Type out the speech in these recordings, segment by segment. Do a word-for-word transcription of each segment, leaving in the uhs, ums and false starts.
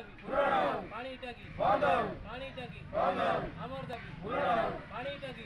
दाबी पानी टाकी पानी टाकी आमर दाबी पानी टाकी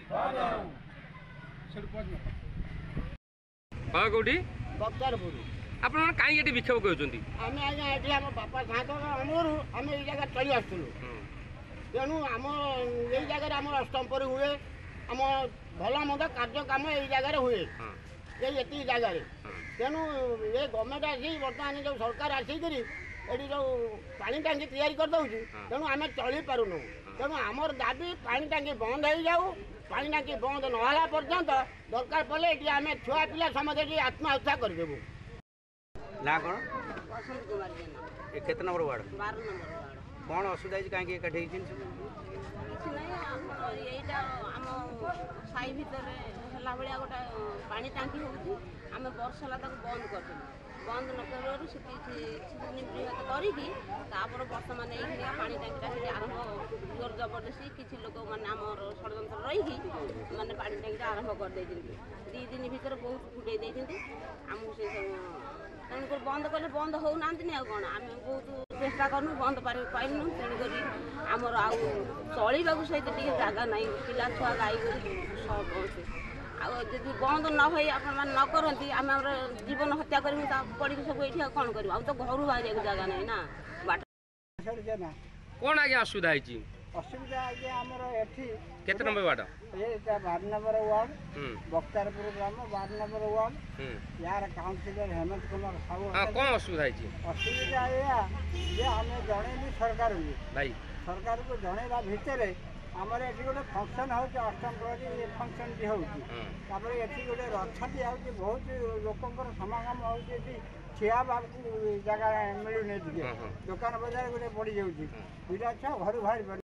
हाँ कौटी बक्तारपुर आप कहीं ये विक्षोभ कहते आम आज्ञा ये आम बापा सात अमर आम ये जगह चली आसलु तेणु आम ये जगह आम अष्टमपुर हुए आम भल मंद कार्य कम ये जगह हुए ये जगह तेणु ये गवर्नमेंट आसी बर्तमान जो सरकार आसिक ये जो पानी टांकी तैयारी कर दौर तेणु आम चली पारुनु तेणु आमर दाबी पानी टांकी बंद हो जाऊ पानी टांकी बंद नहला पर्यंत दरकार पड़े ये आम छुआ पिला समझे आत्महत्या करदेबू ना कौन बसंत कुमार जेना ये कितना नंबर वार्ड बारह नंबर वार्ड कौन असुविधा है कहीं कटे କିଛି ନାହିଁ ଆମର ଏଇଟା ଆମ ସାହି ଭିତରେ ହେଲା ଭଳିଆ ଗୋଟେ ପାଣି ଟାଙ୍କି ହେଉଛି ଆମେ ବର୍ଷ ହେଲା ତାକୁ ବନ୍ଦ କରିଦେଲୁ ବନ୍ଦ ନ କରିବାରୁ ସେ କିଛି ଦିନ ବୃହତ କରିକି ତାପରେ ବର୍ତ୍ତମାନ ଏଇଭଳିଆ ପାଣି ଟାଙ୍କିଟା ସେଠି ଆରମ୍ଭ ଜୋର ଜବରଦସ୍ତି କିଛି ଲୋକମାନେ ଆମର ଷଡ଼ଯନ୍ତ୍ର ରହିକି ମାନେ ପାଣି ଟାଙ୍କିଟା ଆରମ୍ଭ କରିଦେଇଛନ୍ତି ଦୁଇ ଦିନ ଭିତରେ ବହୁତ ଫୁଟେଇ ଦେଇଛନ୍ତି ଆମକୁ ସେ ତେଣୁକରି ବନ୍ଦ କଲେ ବନ୍ଦ ହେଉନାହାନ୍ତିନି ଆଉ କ'ଣ ଆମେ ବହୁତ ଚେଷ୍ଟା କଲୁ ବନ୍ଦ ପାଇଲୁନୁ ତେଣୁକରି ଆମର ଆଉ ଚଳିବାକୁ ସହିତ ଟିକେ ଜାଗା ନାହିଁ ପିଲା ଛୁଆ ଗାଈ ଗୋରୁ ଆଉ ଯଦି ବନ୍ଦ ନ ହୋଇ ଆପଣମାନେ ନ କରନ୍ତି ଆମେ ଆମର ଜୀବନ ହତ୍ୟା କରିବୁ ତା ପଡ଼ିକି ସବୁ ଏଇଠି ଆଉ କ'ଣ କରିବୁ ଆଉ ତ ଘରୁ ବାହାରିବାକୁ ଜାଗା ନାହିଁ ନା ବାଟ कौन आज्ञा असुविधा है असुविधा आज्ञा आमर एठी केते नंबर वार्ड ये बारह नंबर वार्ड बक्तारपुर ग्राम बारह नंबर वार्ड यार काउंसिलर हेमंत कुमार साहू हाँ कौन असुविधा है असुविधा या ये हमें जनइलु सरकार भाई सरकार को जनइला भितर आमर ये गोटे फंक्शन हो अष्टम प्रहरी फंक्शन भी होपर ये गोटे रथ दिया बहुत लोकर समागम हो छिया बाबू जगह मिलूनी दुकान बजार गोटे पड़ जाऊँगी दुटा छुआ घर बाहर